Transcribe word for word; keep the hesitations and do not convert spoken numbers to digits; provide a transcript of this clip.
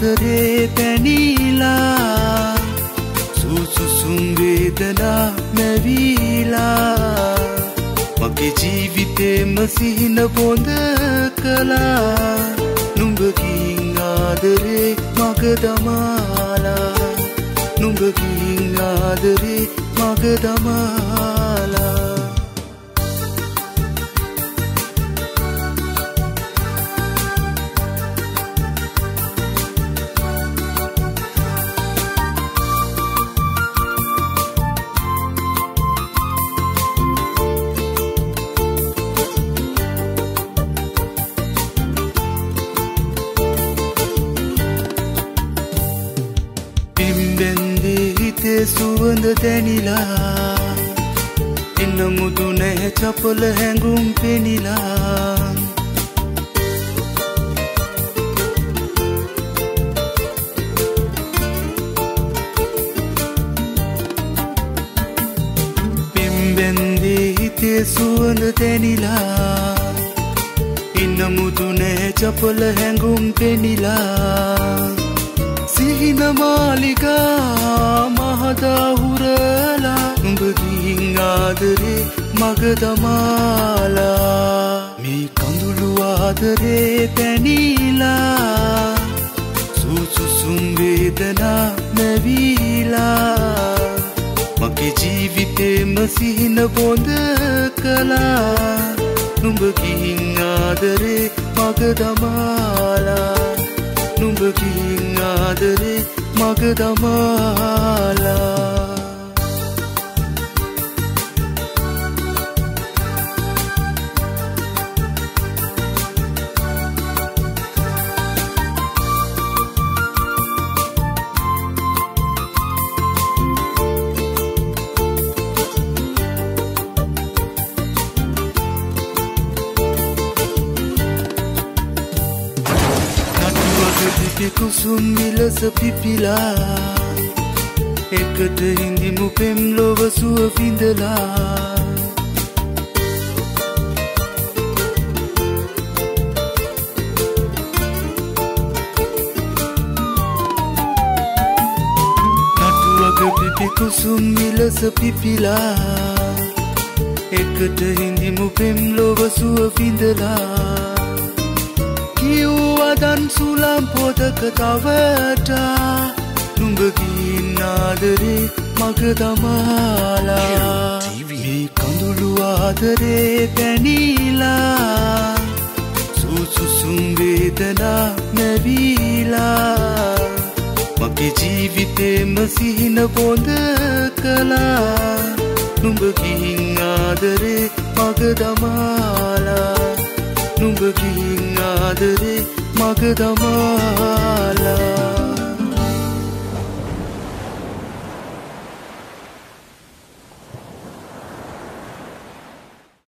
ආදරේ පැනිලා සුසුසුම් වේදනා මැවිලා මගේ ජීවිතේම සිහින බොඳ කළා නුඹකින් ආදරේ මග දමාලා නුඹකින් ආදරේ මග දමාලා සුවඳ දැනිලා එන්න මුදු නැහැ චපල හැඟුම් පෙනිලා පිම්බෙන්දී හිතේ සුවඳ දැනිලා එන්න මුදු නැහැ චපල හැඟුම් පෙනිලා සිහින මාලිකා මහදාහුරලා නුඹකින් ආදරේ මග දමාලා මේ කඳුළු ආදරේ පැනිලා සුසුසුම් වේදනා මැවිලා මගේ ජීවිතේම සිහින බොඳ කළා නුඹකින් ආදරේ මග දමාලා නුඹකින් ආදරේ මග දමාලා කුසුම් විලස පිපිලා එකට හිඳිමු පෙම් ලොව සුව විඳලා නටුවක පිපි කුසුම් විලස පිපිලා එකට හිඳිමු පෙම් ලොව සුව විඳලා කිව්වදන් සුලම් පොතක තවටා නුඹකින් ආදරේ මග දමාලා මේ කඳුළු ආදරේ පැනිලා සුසුසුම් වේදනා මැවිලා මගේ ජීවිතේම සිහින බොඳ කළා නුඹකින් ආදරේ මග දමාලා නුඹකින් ආදරේ මග දමාලා